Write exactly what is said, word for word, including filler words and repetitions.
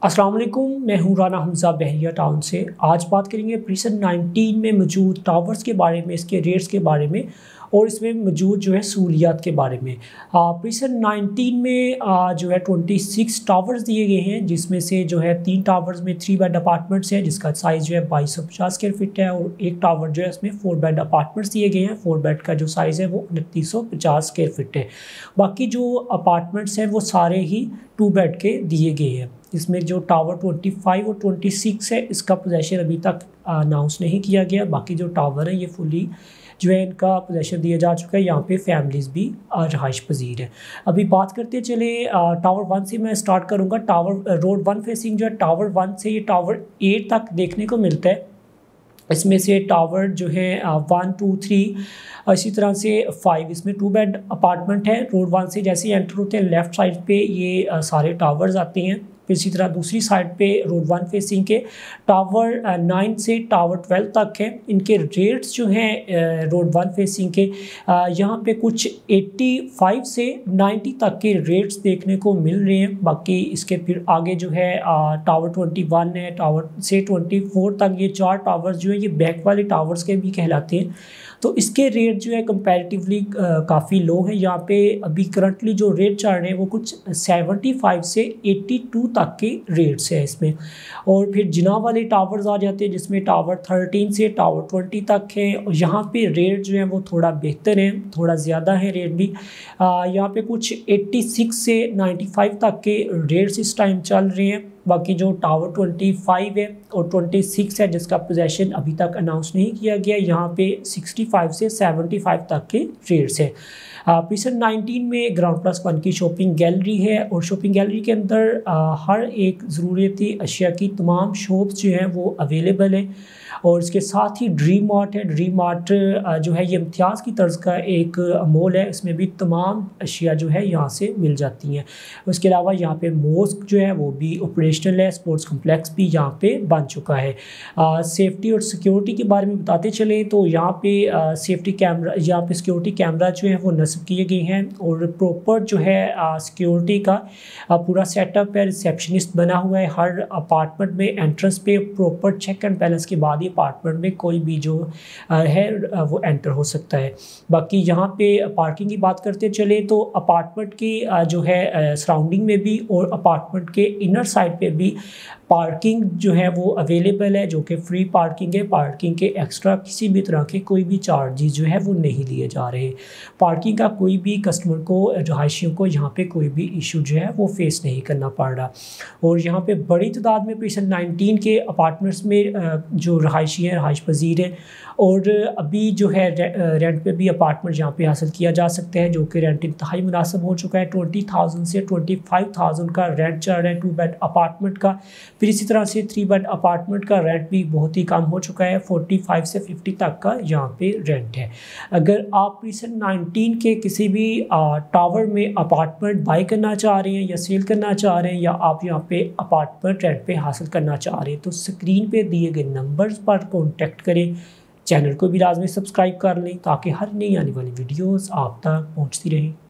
अस्सलाम वालेकुम, मैं हूँ राना हमज़ा बहरिया टाउन से। आज बात करेंगे प्रीसन नाइनटीन में मौजूद टावर्स के बारे में, इसके रेट्स के बारे में और इसमें मौजूद जो है सहूलियात के बारे में। प्रीसन नाइनटीन में आ, जो है छब्बीस टावर्स दिए गए हैं, जिसमें से जो है तीन टावर्स में थ्री बेड अपार्टमेंट्स हैं जिसका साइज़ जो है बाईस सौ पचास स्क्वायर फीट है, और एक टावर जो है इसमें फोर बेड अपार्टमेंट्स दिए गए हैं। फोर बेड का जो साइज़ है वो उनतीस सौ पचास स्क्वायर फीट है। बाकी जो अपार्टमेंट्स हैं वो सारे ही टू बेड के दिए गए हैं। इसमें जो टावर पच्चीस और छब्बीस है, इसका पोजेशन अभी तक अनाउंस नहीं किया गया। बाकी जो टावर है ये फुली जो है इनका पोजेशन दिया जा चुका है। यहाँ पे फैमिलीज़ भी रहाइश पजीर है। अभी बात करते चले टावर वन से मैं स्टार्ट करूँगा। टावर रोड वन फेसिंग जो है टावर वन से ये टावर एट तक देखने को मिलता है। इसमें से टावर जो है वन टू थ्री इसी तरह से फाइव, इसमें टू बेड अपार्टमेंट है। रोड वन से जैसे ही एंटर होते हैं लेफ़्ट साइड पे ये आ, सारे टावर्स आते हैं। फिर इसी तरह दूसरी साइड पे रोड वन फेसिंग के टावर नाइन से टावर ट्वेल्व तक है। इनके रेट्स जो हैं रोड वन फेसिंग के यहाँ पे कुछ पचासी से नब्बे तक के रेट्स देखने को मिल रहे हैं। बाकी इसके फिर आगे जो है टावर इक्कीस है, टावर से चौबीस तक ये चार टावर्स जो है ये बैक वाले टावर्स के भी कहलाते हैं। तो इसके रेट जो है कंपैरेटिवली काफ़ी लो है। यहाँ पे अभी करंटली जो रेट चल रहे हैं वो कुछ पचहत्तर से बयासी तक के रेट्स है इसमें। और फिर जिना वाले टावर्स आ जाते हैं जिसमें टावर तेरह से टावर बीस तक है। और यहाँ पे रेट जो है वो थोड़ा बेहतर है, थोड़ा ज़्यादा है रेट भी। आ, यहाँ पे कुछ छियासी से पचानवे तक के रेट्स इस टाइम चल रहे हैं। बाकी जो टावर पच्चीस है और छब्बीस है जिसका पोजेशन अभी तक अनाउंस नहीं किया गया, यहाँ पे पैंसठ से पचहत्तर तक के रेट्स हैं। प्रीसन नाइनटीन में ग्राउंड प्लस वन की शॉपिंग गैलरी है और शॉपिंग गैलरी के अंदर आ, हर एक ज़रूरती अशिया की तमाम शॉप्स जो हैं वो अवेलेबल हैं। और इसके साथ ही ड्रीम मार्ट है। ड्रीम मार्ट जो है ये इम्तियाज़ की तर्ज का एक मॉल है। इसमें भी तमाम अशिया जो है यहाँ से मिल जाती हैं। उसके अलावा यहाँ पे मॉस्क जो है वो भी ऑपरेशनल है। स्पोर्ट्स कम्प्लेक्स भी यहाँ पे बन चुका है। आ, सेफ्टी और सिक्योरिटी के बारे में बताते चले तो यहाँ पे आ, सेफ्टी कैमरा यहाँ पे सिक्योरिटी कैमरा जो है वो नस्ब किए गए हैं और प्रॉपर जो है सिक्योरिटी का आ, पूरा सेटअप है। रिसेप्शनिस्ट बना हुआ है हर अपार्टमेंट में। एंट्रेंस पे प्रॉपर चेक एंड बैलेंस के बाद ही अपार्टमेंट में कोई भी जो है वो एंटर हो सकता है। बाकी यहाँ पे पार्किंग की बात करते चले तो अपार्टमेंट की जो है सराउंडिंग में भी और अपार्टमेंट के इनर साइड पे भी पार्किंग जो है वो अवेलेबल है, जो कि फ्री पार्किंग है। पार्किंग के एक्स्ट्रा किसी भी तरह के कोई भी चार्जेस जो है वो नहीं लिए जा रहे। पार्किंग का कोई भी कस्टमर को, रहायशियों को यहाँ पे कोई भी इशू जो है वो फेस नहीं करना पड़ रहा। और यहाँ पे बड़ी तादाद में प्रीसन नाइनटीन के अपार्टमेंट्स में जो रहायशी हैं, रहायश पजीर हैं। और अभी जो है रेंट पे भी अपार्टमेंट यहाँ पे हासिल किया जा सकता है, जो कि रेंट इंतहाई मुनासिब हो चुका है। ट्वेंटी थाउजेंड से ट्वेंटी फाइव थाउजेंड का रेंट चल रहा है टू बेड अपार्टमेंट का। फिर इसी तरह से थ्री बेड अपार्टमेंट का रेंट भी बहुत ही कम हो चुका है, पैंतालीस से पचास तक का यहाँ पे रेंट है। अगर आप प्रीसन नाइनटीन के किसी भी टावर में अपार्टमेंट बाई करना चाह रहे हैं या सेल करना चाह रहे हैं, या आप यहाँ पे अपार्टमेंट रेंट पे हासिल करना चाह रहे हैं, तो स्क्रीन पे दिए गए नंबर्स पर कॉन्टेक्ट करें। चैनल को भी लाजमी सब्सक्राइब कर लें ताकि हर नई आने वाली वीडियोस आप तक पहुंचती रहें।